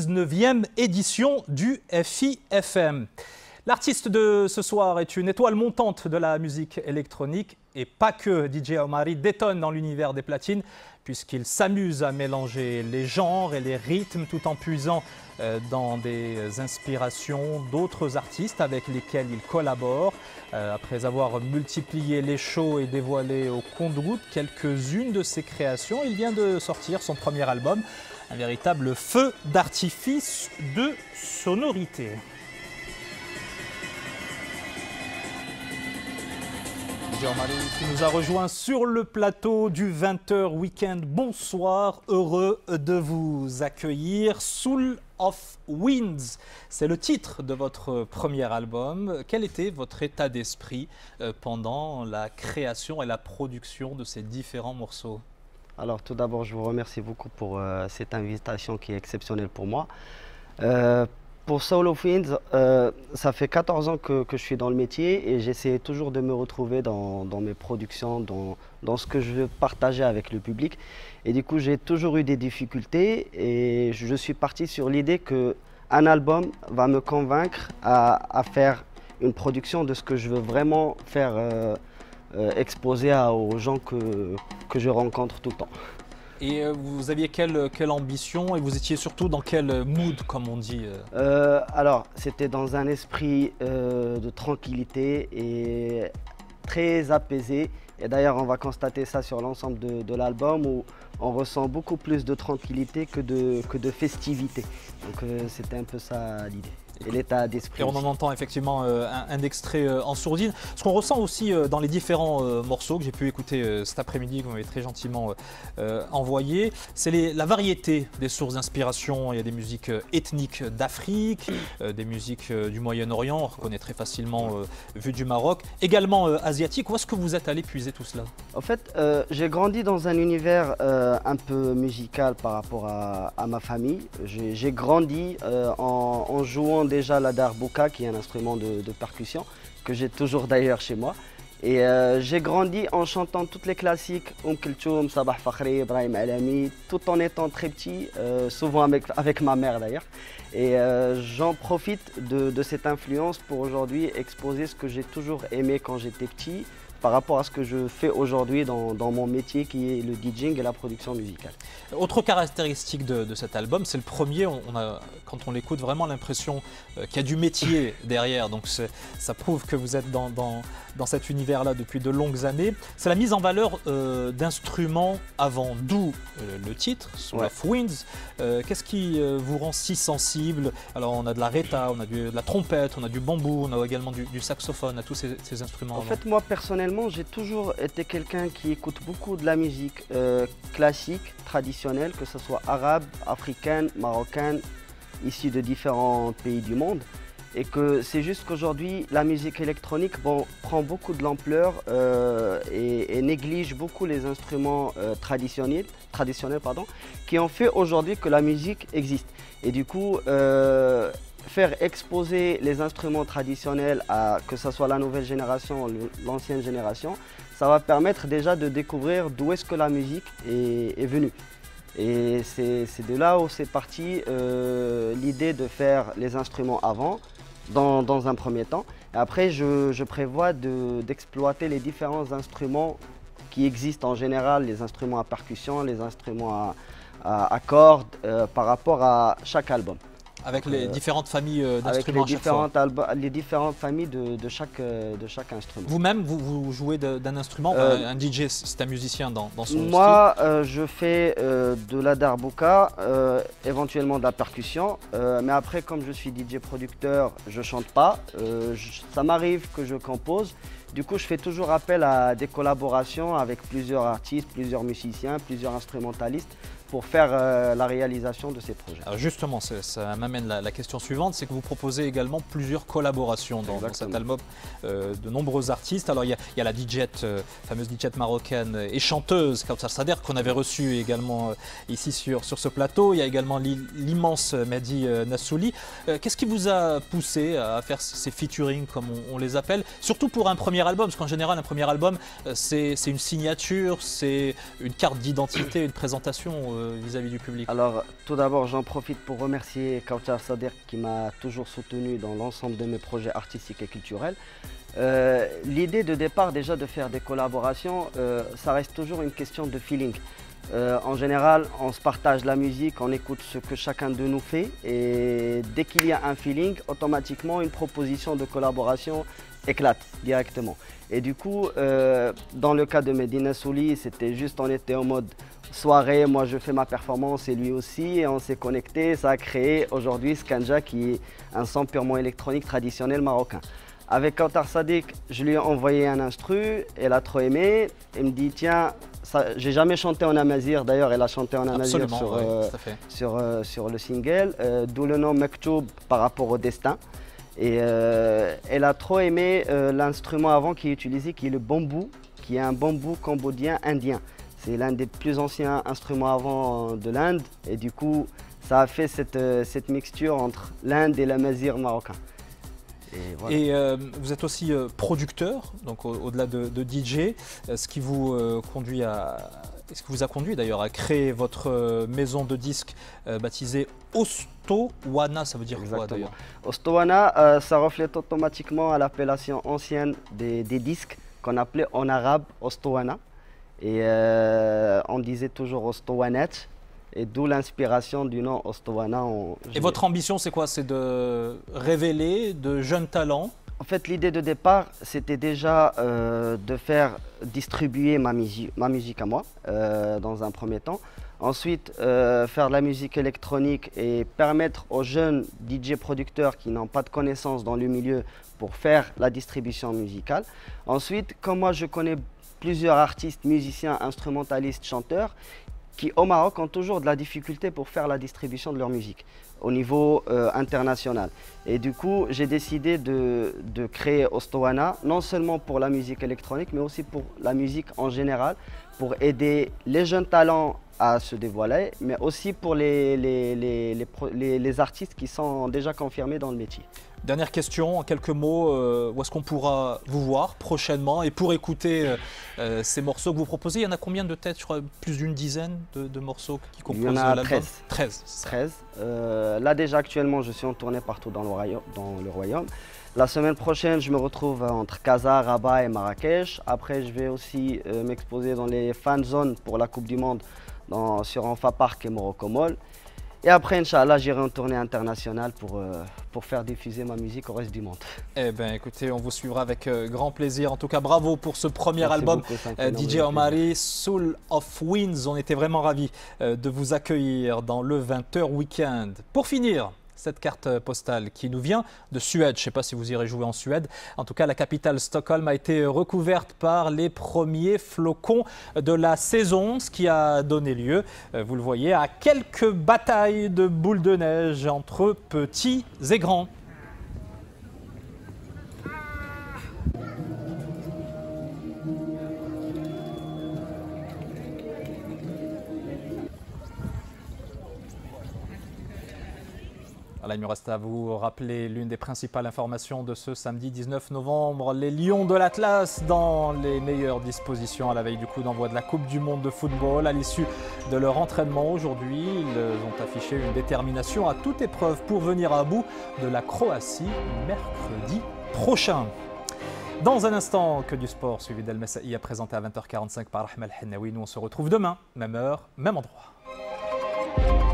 19e édition du FIFM. L'artiste de ce soir est une étoile montante de la musique électronique et pas que. DJ Omari détonne dans l'univers des platines puisqu'il s'amuse à mélanger les genres et les rythmes tout en puisant dans des inspirations d'autres artistes avec lesquels il collabore. Après avoir multiplié les shows et dévoilé au compte-gouttes quelques-unes de ses créations, il vient de sortir son premier album, un véritable feu d'artifice de sonorité. DJ Omari qui nous a rejoint sur le plateau du 20h Weekend. Bonsoir, heureux de vous accueillir. Soul of Winds, c'est le titre de votre premier album. Quel était votre état d'esprit pendant la création et la production de ces différents morceaux? Alors tout d'abord, je vous remercie beaucoup pour cette invitation qui est exceptionnelle pour moi. Pour Soul of Winds, ça fait 14 ans que je suis dans le métier et j'essaie toujours de me retrouver dans mes productions, dans ce que je veux partager avec le public. Et du coup, j'ai toujours eu des difficultés et je suis parti sur l'idée qu'un album va me convaincre à faire une production de ce que je veux vraiment faire exposer aux gens que je rencontre tout le temps. Et vous aviez quelle ambition et vous étiez surtout dans quel mood, comme on dit? Alors, c'était dans un esprit de tranquillité et très apaisé. Et d'ailleurs, on va constater ça sur l'ensemble de l'album où on ressent beaucoup plus de tranquillité que de festivité. Donc, c'était un peu ça l'idée. Et l'état d'esprit. Et on en entend effectivement un extrait en sourdine. Ce qu'on ressent aussi dans les différents morceaux que j'ai pu écouter cet après-midi, que vous m'avez très gentiment envoyé, c'est la variété des sources d'inspiration. Il y a des musiques ethniques d'Afrique, des musiques du Moyen-Orient, on reconnaît très facilement vu du Maroc, également asiatique. Où est-ce que vous êtes allé puiser tout cela? En fait, j'ai grandi dans un univers un peu musical par rapport à ma famille. J'ai grandi en jouant déjà la darbuka, qui est un instrument de percussion, que j'ai toujours d'ailleurs chez moi. Et j'ai grandi en chantant toutes les classiques, Kulthum, Sabah Fakhri, Ibrahim Alami, tout en étant très petit, souvent avec ma mère d'ailleurs. Et j'en profite de cette influence pour aujourd'hui exposer ce que j'ai toujours aimé quand j'étais petit, par rapport à ce que je fais aujourd'hui dans mon métier qui est le DJing et la production musicale. Autre caractéristique de cet album, c'est le premier, quand on l'écoute, vraiment l'impression qu'il y a du métier derrière, donc ça prouve que vous êtes dans cet univers-là depuis de longues années. C'est la mise en valeur d'instruments avant, d'où le titre, Soul of Winds. Qu'est-ce qui vous rend si sensible? Alors on a de la reta, on a de la trompette, on a du bambou, on a également du saxophone, à tous ces instruments. En fait, moi personnellement, j'ai toujours été quelqu'un qui écoute beaucoup de la musique classique, traditionnelle, que ce soit arabe, africaine, marocaine, issue de différents pays du monde. Et que c'est juste qu'aujourd'hui, la musique électronique prend beaucoup de l'ampleur et néglige beaucoup les instruments traditionnels, qui ont fait aujourd'hui que la musique existe. Et du coup, faire exposer les instruments traditionnels que ce soit la nouvelle génération ou l'ancienne génération, ça va permettre déjà de découvrir d'où est-ce que la musique est venue. Et c'est de là où c'est parti l'idée de faire les instruments avant, dans un premier temps. Et après, je prévois d'exploiter les différents instruments qui existent en général, les instruments à percussion, les instruments à cordes, par rapport à chaque album. Avec les différentes familles d'instruments avec les différentes familles de chaque instrument. Vous-même, vous jouez d'un instrument, un DJ, c'est un musicien dans son style? Moi, je fais de la darbuka, éventuellement de la percussion, mais après, comme je suis DJ producteur, je chante pas. Ça m'arrive que je compose. Du coup, je fais toujours appel à des collaborations avec plusieurs artistes, plusieurs musiciens, plusieurs instrumentalistes pour faire la réalisation de ces projets. Alors justement, ça m'amène la question suivante, c'est que vous proposez également plusieurs collaborations dans cet album, de nombreux artistes. Alors il y a la DJette, fameuse DJette marocaine et chanteuse Kauthar Sader, qu'on avait reçue également ici sur ce plateau. Il y a également l'immense Mehdi Nassouli. Qu'est-ce qui vous a poussé à faire ces featuring, comme on les appelle, surtout pour un premier album? Parce qu'en général, un premier album, c'est une signature, c'est une carte d'identité, une présentation vis-à-vis du public? Alors, tout d'abord, j'en profite pour remercier Kautar Sadiq qui m'a toujours soutenu dans l'ensemble de mes projets artistiques et culturels. L'idée de départ, déjà, de faire des collaborations, ça reste toujours une question de feeling. En général, on se partage la musique, on écoute ce que chacun de nous fait et dès qu'il y a un feeling, automatiquement, une proposition de collaboration éclate directement. Et du coup, dans le cas de Medina Souli, c'était juste, on était en mode soirée, moi je fais ma performance et lui aussi, et on s'est connecté, ça a créé aujourd'hui Skanja qui est un son purement électronique traditionnel marocain. Avec Kautar Sadiq, je lui ai envoyé un instru, elle a trop aimé, elle me dit tiens, j'ai jamais chanté en amazigh, d'ailleurs elle a chanté en amazigh sur le single, d'où le nom Mektoub par rapport au destin. Et elle a trop aimé l'instrument avant qui est utilisé, qui est le bambou, qui est un bambou cambodgien indien. C'est l'un des plus anciens instruments avant de l'Inde et du coup ça a fait cette mixture entre l'Inde et l'amazigh marocain. Et, voilà. Vous êtes aussi producteur, donc au-delà de DJ, ce qui vous conduit ce qui vous a conduit d'ailleurs à créer votre maison de disques baptisée Ostowana, ça veut dire quoi d'ailleurs? Ostowana, ça reflète automatiquement à l'appellation ancienne des disques qu'on appelait en arabe Ostowana. Et on disait toujours Ostowanet, et d'où l'inspiration du nom Ostowana. Et votre ambition, c'est quoi? C'est de révéler de jeunes talents? En fait, l'idée de départ, c'était déjà de faire distribuer ma musique à moi, dans un premier temps. Ensuite, faire de la musique électronique et permettre aux jeunes DJ producteurs qui n'ont pas de connaissances dans le milieu pour faire la distribution musicale. Ensuite, comme moi je connais plusieurs artistes, musiciens, instrumentalistes, chanteurs, qui au Maroc ont toujours de la difficulté pour faire la distribution de leur musique au niveau international. Et du coup, j'ai décidé de créer Ostowana, non seulement pour la musique électronique, mais aussi pour la musique en général, pour aider les jeunes talents à se dévoiler, mais aussi pour les artistes qui sont déjà confirmés dans le métier. Dernière question, en quelques mots, où est-ce qu'on pourra vous voir prochainement? Et pour écouter ces morceaux que vous proposez, il y en a combien de têtes? Je crois plus d'une dizaine de morceaux qui composent l'album. Il y en a 13. 13. Là déjà actuellement, je suis en tournée partout dans le royaume. La semaine prochaine, je me retrouve entre Casa, Rabat et Marrakech. Après, je vais aussi m'exposer dans les fan zones pour la Coupe du Monde sur Anfa Park et Morocco Mall. Et après, Inch'Allah, j'irai en tournée internationale pour faire diffuser ma musique au reste du monde. Eh bien, écoutez, on vous suivra avec grand plaisir. En tout cas, bravo pour ce premier album, DJ Omari, Soul of Winds. On était vraiment ravis de vous accueillir dans le 20h Weekend. Pour finir, cette carte postale qui nous vient de Suède. Je ne sais pas si vous irez jouer en Suède. En tout cas, la capitale Stockholm a été recouverte par les premiers flocons de la saison, ce qui a donné lieu, vous le voyez, à quelques batailles de boules de neige entre petits et grands. Voilà, il me reste à vous rappeler l'une des principales informations de ce samedi 19 novembre. Les Lions de l'Atlas dans les meilleures dispositions à la veille du coup d'envoi de la Coupe du Monde de football. À l'issue de leur entraînement aujourd'hui, ils ont affiché une détermination à toute épreuve pour venir à bout de la Croatie mercredi prochain. Dans un instant, que du sport, suivi d'El Messaï, à présenter à 20h45 par Ahmed Hennaoui. Nous, on se retrouve demain, même heure, même endroit.